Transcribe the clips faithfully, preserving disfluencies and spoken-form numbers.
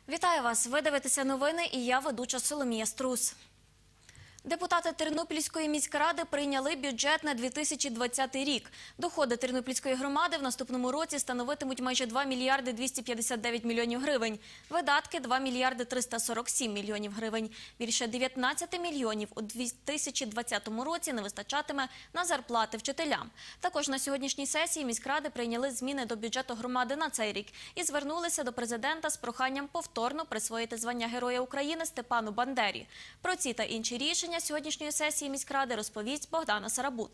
Вітаю вас! Ви дивитеся новини і я ведуча Соломія Струс. Депутати Тернопільської міськради прийняли бюджет на дві тисячі двадцятий рік. Доходи Тернопільської громади в наступному році становитимуть майже два мільярди двісті п'ятдесят дев'ять мільйонів гривень. Видатки – два мільярди триста сорок сім мільйонів гривень. Більше дев'ятнадцяти мільйонів у дві тисячі двадцятому році не вистачатиме на зарплати вчителям. Також на сьогоднішній сесії міськради прийняли зміни до бюджету громади на цей рік і звернулися до президента з проханням повторно присвоїти звання Героя України Степану Бандері. Про ці та інші рішення сьогоднішньої сесії міськради розповість Богдана Сарабут.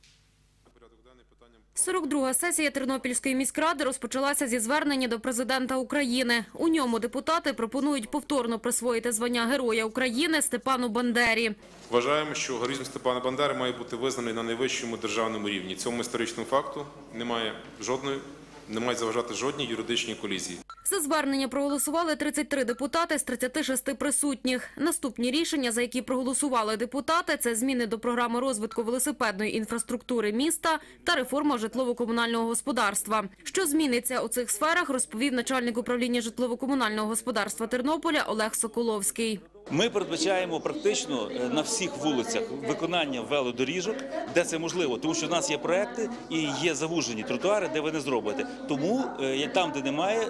сорок друга сесія Тернопільської міськради розпочалася зі звернення до президента України. У ньому депутати пропонують повторно присвоїти звання Героя України Степану Бандері. Вважаємо, що героїзм Степана Бандери має бути визнаний на найвищому державному рівні. Цьому історичному факту немає жодної, не мають заважати жодні юридичні колізії. За звернення проголосували тридцять три депутати з тридцяти шести присутніх. Наступні рішення, за які проголосували депутати, це зміни до програми розвитку велосипедної інфраструктури міста та реформа житлово-комунального господарства. Що зміниться у цих сферах, розповів начальник управління житлово-комунального господарства Тернополя Олег Соколовський. Ми передбачаємо практично на всіх вулицях виконання велодоріжок, де це можливо, тому що в нас є проекти і є завужені тротуари, де ви не зробите. Тому там, де немає,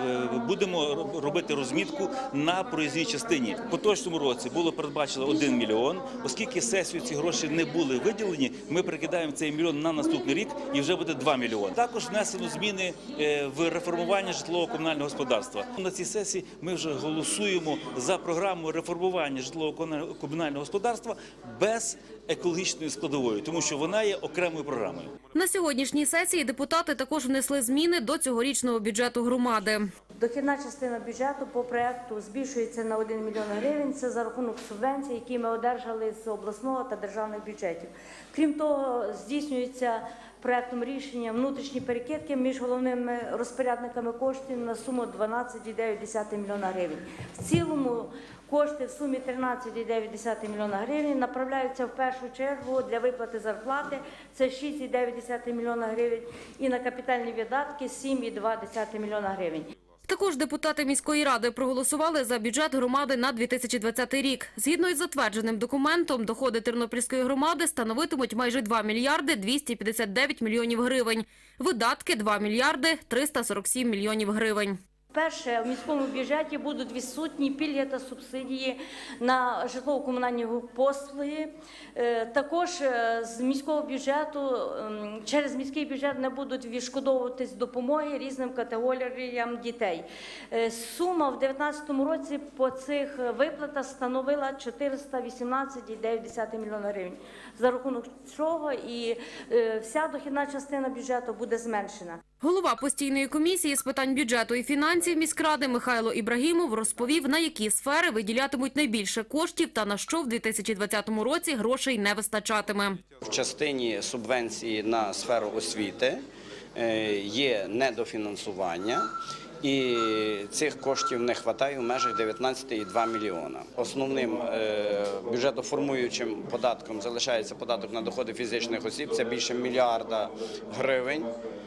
будемо робити розмітку на проїзній частині. В поточному році було передбачено один мільйон. Оскільки сесію ці гроші не були виділені, ми перекидаємо цей мільйон на наступний рік і вже буде два мільйони. Також внесено зміни в реформування житлово-комунального господарства. На цій сесії ми вже голосуємо за програму реформування житлово-комунального господарства без екологічної складової, тому що вона є окремою програмою. На сьогоднішній сесії депутати також внесли зміни до цьогорічного бюджету громади. Дохідна частина бюджету по проєкту збільшується на один мільйон гривень. Це за рахунок субвенцій, які ми одержали з обласного та державних бюджетів. Крім того, здійснюється проєктом рішення внутрішні перекидки між головними розпорядниками коштів на суму дванадцять цілих дев'ять десятих мільйона гривень. В цілому кошти в сумі тринадцять цілих дев'ять десятих мільйона гривень направляються в першу чергу для виплати зарплати, це шість цілих дев'ять десятих мільйона гривень, і на капітальні видатки сім цілих два десятих мільйона гривень. Також депутати міської ради проголосували за бюджет громади на дві тисячі двадцятий рік. Згідно із затвердженим документом, доходи Тернопільської громади становитимуть майже два мільярди двісті п'ятдесят дев'ять мільйонів гривень. Видатки – два мільярди триста сорок сім мільйонів гривень. Перше, в міському бюджеті будуть відсутні пільги та субсидії на житлово-комунальні послуги. Також з міського бюджету, через міський бюджет не будуть відшкодовуватись допомоги різним категоріям дітей. Сума в дві тисячі дев'ятнадцятому році по цих виплатах становила чотириста вісімнадцять цілих дев'ять десятих мільйона гривень. За рахунок чого і вся дохідна частина бюджету буде зменшена. Голова постійної комісії з питань бюджету і фінансів міськради Михайло Ібрагімов розповів, на які сфери виділятимуть найбільше коштів та на що в дві тисячі двадцятому році грошей не вистачатиме. В частині субвенції на сферу освіти є недофінансування. І цих коштів не вистачає в межах дев'ятнадцять цілих два мільйона. Основним бюджетоформуючим податком залишається податок на доходи фізичних осіб, це більше мільярда гривень.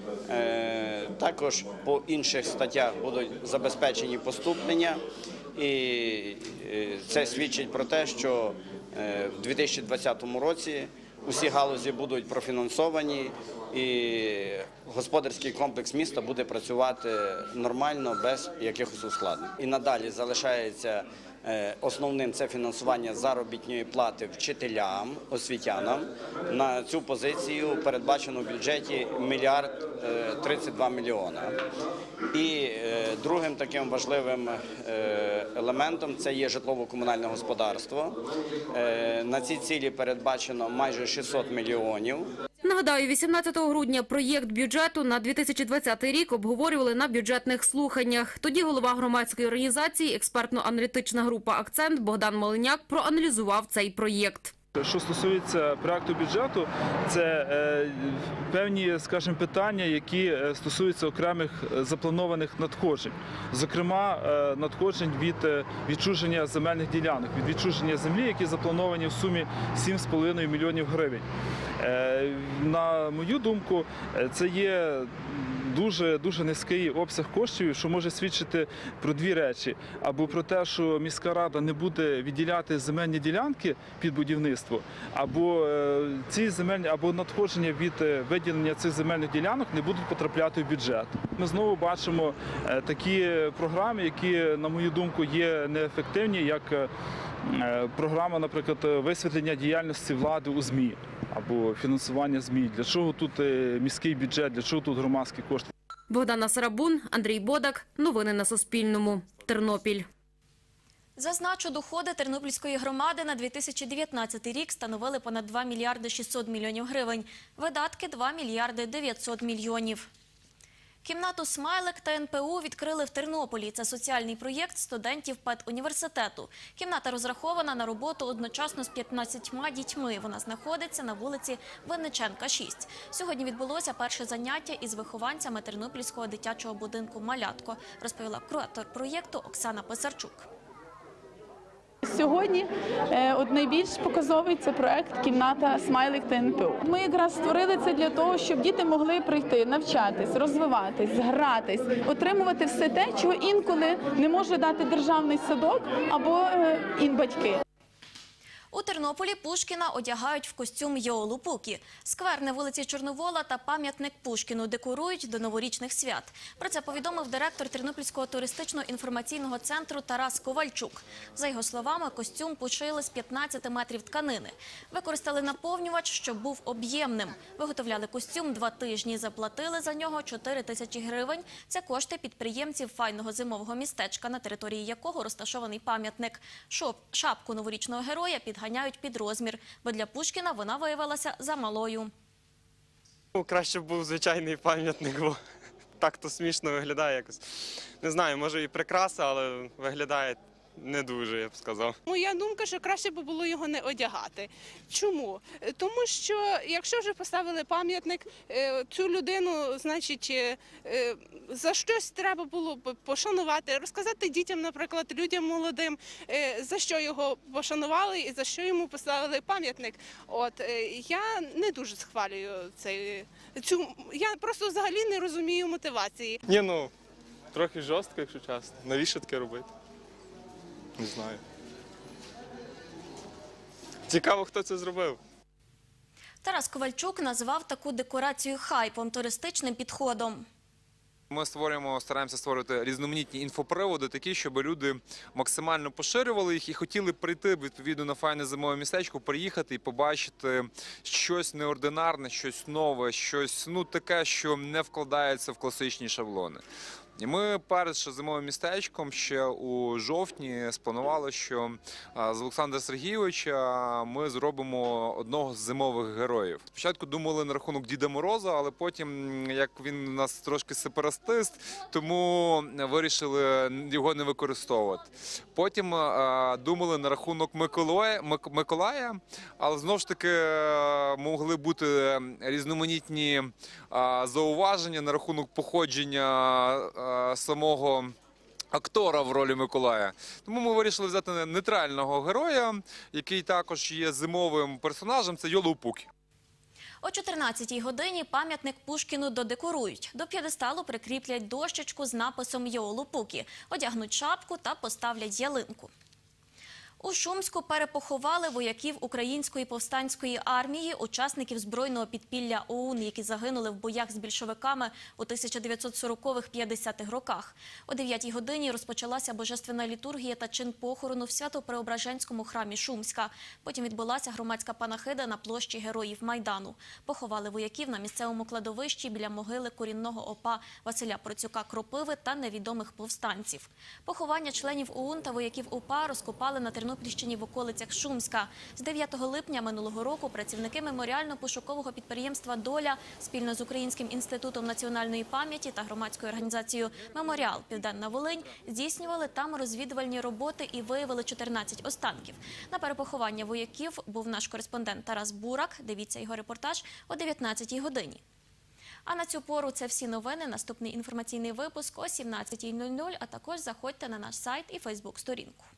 Також по інших статтях будуть забезпечені поступлення, і це свідчить про те, що в дві тисячі двадцятому році усі галузі будуть профінансовані і господарський комплекс міста буде працювати нормально, без якихось ускладнень. І надалі залишається основним це фінансування заробітної плати вчителям, освітянам. На цю позицію передбачено в бюджеті мільярд тридцять два мільйона. І другим таким важливим елементом це є житлово-комунальне господарство. На ці цілі передбачено майже шістсот мільйонів. Нагадаю, вісімнадцятого грудня проєкт бюджету на дві тисячі двадцятий рік обговорювали на бюджетних слуханнях. Тоді голова громадської організації експертно-аналітична група «Акцент» Богдан Малиняк проаналізував цей проєкт. Що стосується проекту бюджету, це е, певні, скажімо, питання, які стосуються окремих запланованих надходжень. Зокрема, е, надходжень від відчуження земельних ділянок, від відчуження землі, які заплановані в сумі сім з половиною мільйонів гривень. Е, на мою думку, це є дуже, дуже низький обсяг коштів, що може свідчити про дві речі. Або про те, що міська рада не буде відділяти земельні ділянки під будівництво, або ці земельні, або надходження від виділення цих земельних ділянок не будуть потрапляти в бюджет. Ми знову бачимо такі програми, які, на мою думку, є неефективні, як програма, наприклад, висвітлення діяльності влади у ЗМІ або фінансування ЗМІ. Для чого тут міський бюджет, для чого тут громадські кошти? Богдана Сарабун, Андрій Бодак. Новини на Суспільному. Тернопіль. Зазначу, доходи Тернопільської громади на дві тисячі дев'ятнадцятий рік становили понад два мільярди шістсот мільйонів гривень. Видатки – два мільярди дев'ятсот мільйонів. Кімнату «Смайлик» та ен пе у відкрили в Тернополі. Це соціальний проєкт студентів педуніверситету. Кімната розрахована на роботу одночасно з п'ятнадцятьма дітьми. Вона знаходиться на вулиці Винниченка, шість. Сьогодні відбулося перше заняття із вихованцями Тернопільського дитячого будинку «Малятко», розповіла куратор проєкту Оксана Писарчук. Сьогодні от найбільш показовий це проект «Кімната «Смайлик» та ен пе у». Ми якраз створили це для того, щоб діти могли прийти, навчатись, розвиватись, гратись, отримувати все те, чого інколи не може дати державний садок або інбатьки. У Тернополі Пушкіна одягають в костюм Йоулу-Пукі. Сквер на вулиці Чорновола та пам'ятник Пушкіну декорують до новорічних свят. Про це повідомив директор Тернопільського туристично-інформаційного центру Тарас Ковальчук. За його словами, костюм пошили з п'ятнадцяти метрів тканини. Використали наповнювач, щоб був об'ємним. Виготовляли костюм два тижні, заплатили за нього чотири тисячі гривень. Це кошти підприємців файного зимового містечка, на території якого розташований пам'ятник. Шапку новорічного героя підганяють під розмір, бо для Пушкіна вона виявилася замалою. Краще б був звичайний пам'ятник, бо так то смішно виглядає якось. Не знаю, може і прикраса, але виглядає не дуже, я б сказав. Моя думка, що краще б було його не одягати. Чому? Тому що, якщо вже поставили пам'ятник, цю людину, значить, за щось треба було б пошанувати, розказати дітям, наприклад, людям молодим, за що його пошанували і за що йому поставили пам'ятник. От, я не дуже схвалюю цей, цю, я просто взагалі не розумію мотивації. Ні, ну, трохи жорстко, якщо чесно. Навіщо таке робити? Не знаю. Цікаво, хто це зробив. Тарас Ковальчук назвав таку декорацію хайпом, туристичним підходом. Ми створюємо, стараємося створювати різноманітні інфоприводи, такі, щоб люди максимально поширювали їх і хотіли прийти відповідно на файне зимове містечко, приїхати і побачити щось неординарне, щось нове, щось ну таке, що не вкладається в класичні шаблони. І ми перед зимовим містечком ще у жовтні спланували, що з Олександра Сергійовича ми зробимо одного з зимових героїв. Спочатку думали на рахунок Діда Мороза, але потім, як він у нас трошки сепаратист, тому вирішили його не використовувати. Потім думали на рахунок Миколая, Миколая, але знову ж таки могли бути різноманітні зауваження на рахунок походження самого актора в ролі Миколая. Тому ми вирішили взяти нейтрального героя, який також є зимовим персонажем, це Йоулу-Пукі. О чотирнадцятій годині пам'ятник Пушкіну додекорують. До п'єдесталу прикріплять дощечку з написом Йоулу-Пукі, одягнуть шапку та поставлять ялинку. У Шумську перепоховали вояків Української повстанської армії, учасників збройного підпілля ОУН, які загинули в боях з більшовиками у тисяча дев'ятсот сорокових-п'ятдесятих роках. О дев'ятій годині розпочалася божественна літургія та чин похорону в Свято-Преображенському храмі Шумська. Потім відбулася громадська панахида на площі Героїв Майдану. Поховали вояків на місцевому кладовищі біля могили корінного опа Василя Процюка-Кропиви та невідомих повстанців. Поховання членів ОУН та вояків УПА розкопали на Тернопільщині в околицях Шумська. З дев'ятого липня минулого року працівники меморіально-пошукового підприємства «Доля» спільно з Українським інститутом національної пам'яті та громадською організацією «Меморіал Південна Волинь» здійснювали там розвідувальні роботи і виявили чотирнадцять останків. На перепоховання вояків був наш кореспондент Тарас Бурак. Дивіться його репортаж о дев'ятнадцятій годині. А на цю пору це всі новини. Наступний інформаційний випуск о сімнадцятій нуль нуль, а також заходьте на наш сайт і фейсбук-сторінку.